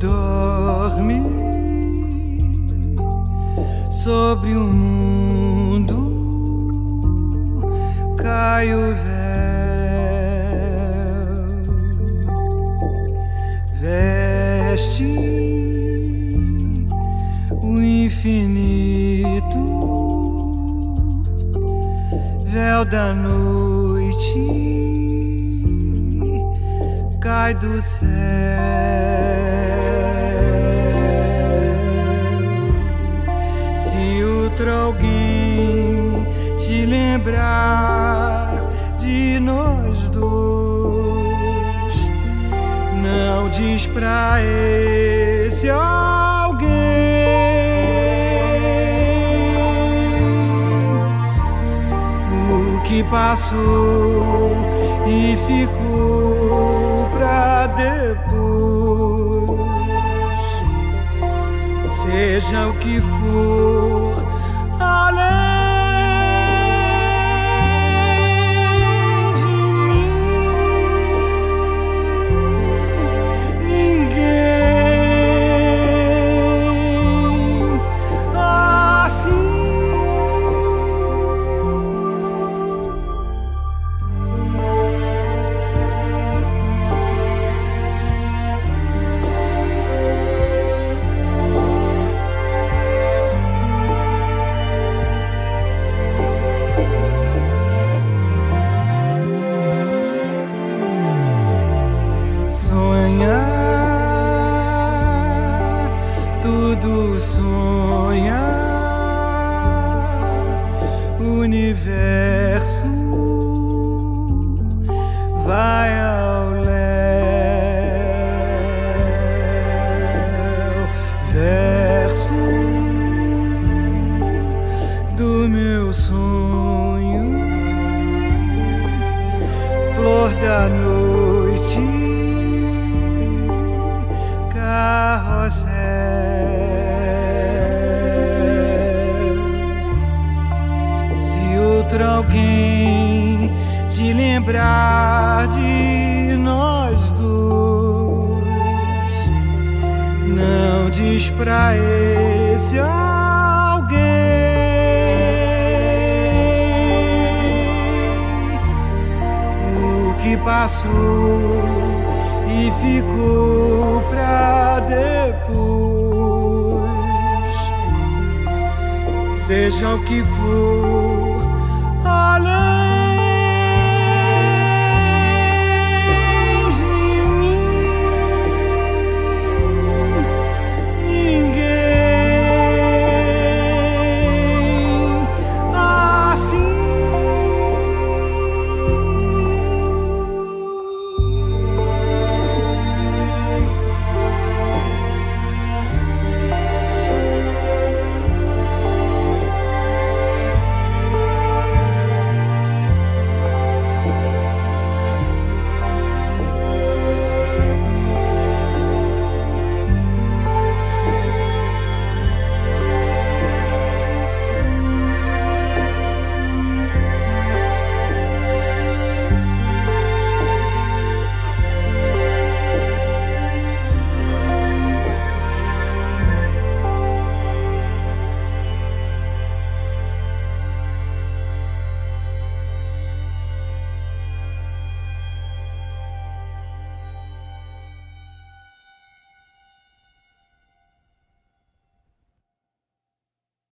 dorme sobre o mundo, cai o véu, veste o infinito, véu da noite, cai do céu. Se outro alguém te lembrar de nós dois, não diz pra esse alguém o que passou e ficou pra depois. Seja o que for além de mim, ninguém assim. Sonhar, tudo sonha, o universo vai ao léu, verso do meu sonho, flor da noite, carrossel. Se outro alguém te lembrar de nós dois, não diz pra esse alguém o que passou e ficou pra depois. Seja o que for